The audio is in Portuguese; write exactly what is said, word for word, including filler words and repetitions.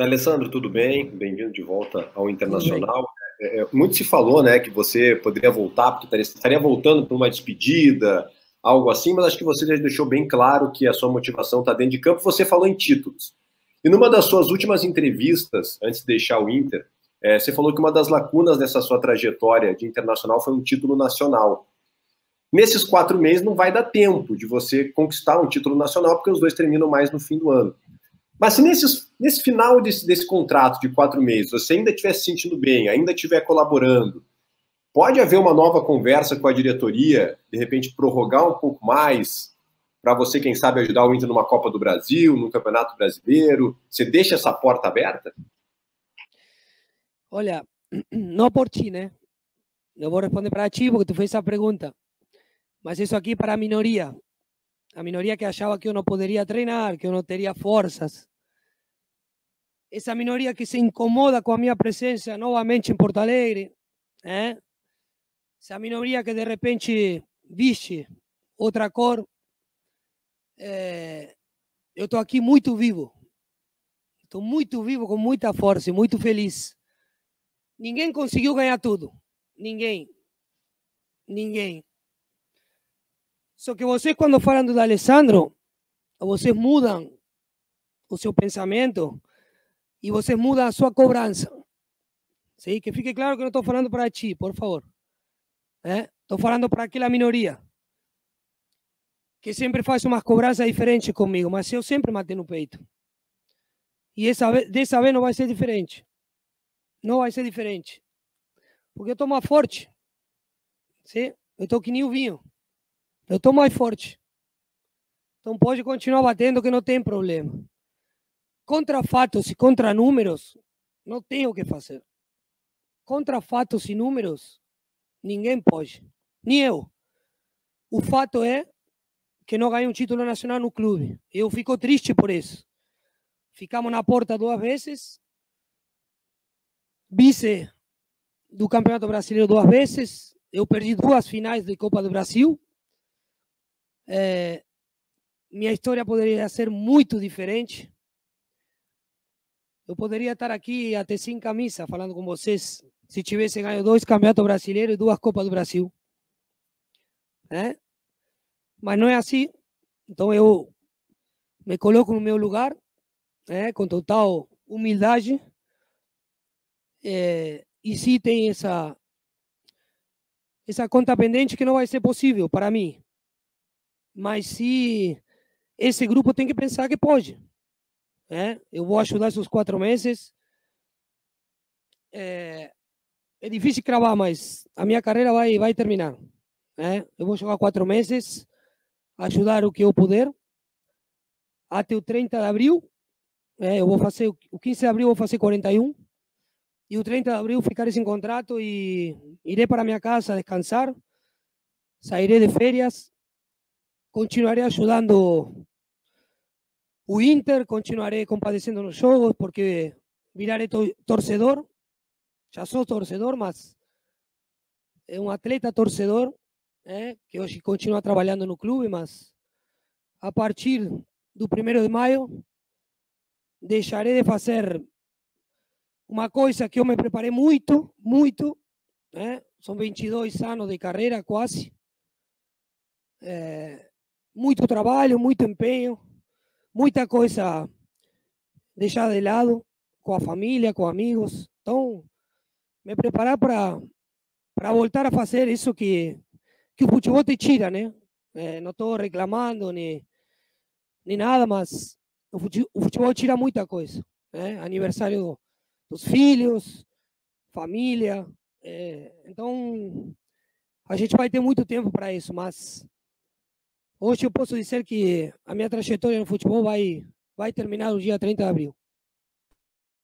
Alessandro, tudo bem? Bem-vindo de volta ao Tudo bem. Internacional. É, é, muito se falou, né, que você poderia voltar, porque estaria, estaria voltando para uma despedida, algo assim, mas acho que você já deixou bem claro que a sua motivação está dentro de campo. Você falou em títulos. E numa das suas últimas entrevistas, antes de deixar o Inter, é, você falou que uma das lacunas dessa sua trajetória de internacional foi um título nacional. Nesses quatro meses não vai dar tempo de você conquistar um título nacional, porque os dois terminam mais no fim do ano. Mas se nesses, nesse final desse, desse contrato de quatro meses você ainda estiver se sentindo bem, ainda estiver colaborando, pode haver uma nova conversa com a diretoria, de repente prorrogar um pouco mais, para você, quem sabe, ajudar o Inter numa Copa do Brasil, num Campeonato Brasileiro? Você deixa essa porta aberta? Olha, não por ti, né? Eu vou responder para ti porque tu fez essa pergunta. Mas isso aqui para a minoria. A minoria que achava que eu não poderia treinar, que eu não teria forças. Essa minoria que se incomoda com a minha presença novamente em Porto Alegre. Eh? Essa minoria que de repente viste outra cor. É... Eu estou aqui muito vivo. Estou muito vivo, com muita força e muito feliz. Ninguém conseguiu ganhar tudo. Ninguém. Ninguém. Só que vocês, quando falam do Alessandro, vocês mudam o seu pensamento e vocês mudam a sua cobrança. Sim? Que fique claro que não estou falando para ti, por favor. Estou falando para aquela minoria que sempre faz umas cobranças diferentes comigo, mas eu sempre matei no peito. E essa vez, dessa vez não vai ser diferente. Não vai ser diferente. Porque eu estou mais forte. Sim? Eu estou que nem o vinho. Eu estou mais forte. Então pode continuar batendo que não tem problema. Contra fatos e contra números, não tem o que fazer. Contra fatos e números, ninguém pode. Nem eu. O fato é que não ganhei um título nacional no clube. Eu fico triste por isso. Ficamos na porta duas vezes. Vice do Campeonato Brasileiro duas vezes. Eu perdi duas finais de Copa do Brasil. É, minha história poderia ser muito diferente. Eu poderia estar aqui até sem camisa falando com vocês se tivesse ganho dois Campeonatos Brasileiros e duas Copas do Brasil. É? Mas não é assim. Então eu me coloco no meu lugar, é, com total humildade. É, e sim tem essa, essa conta pendente que não vai ser possível para mim. Mas se esse grupo tem que pensar que pode. É, eu vou ajudar esses quatro meses. É, é difícil cravar, mas a minha carreira vai, vai terminar. É, eu vou jogar quatro meses, ajudar o que eu puder. Até o trinta de abril. É, eu vou fazer, o quinze de abril eu vou fazer quarenta e um. E o trinta de abril ficarei sem contrato e irei para minha casa descansar. Sairei de férias. Continuarei ajudando o Inter, continuarei compadecendo nos jogos, porque virarei torcedor. Já sou torcedor, mas é um atleta torcedor, é, que hoje continua trabalhando no clube, mas a partir do primeiro de maio deixarei de fazer uma coisa que eu me preparei muito, muito, né? São vinte e dois anos de carreira quase. É, muito trabalho, muito empenho, muita coisa deixada de lado, com a família, com amigos. Então, me preparar para para voltar a fazer isso que, que o futebol te tira, né? É, não estou reclamando nem, nem nada, mas o futebol, o futebol tira muita coisa. Né? Aniversário dos filhos, família. É, então, a gente vai ter muito tempo para isso, mas hoje eu posso dizer que a minha trajetória no futebol vai, vai terminar no dia trinta de abril.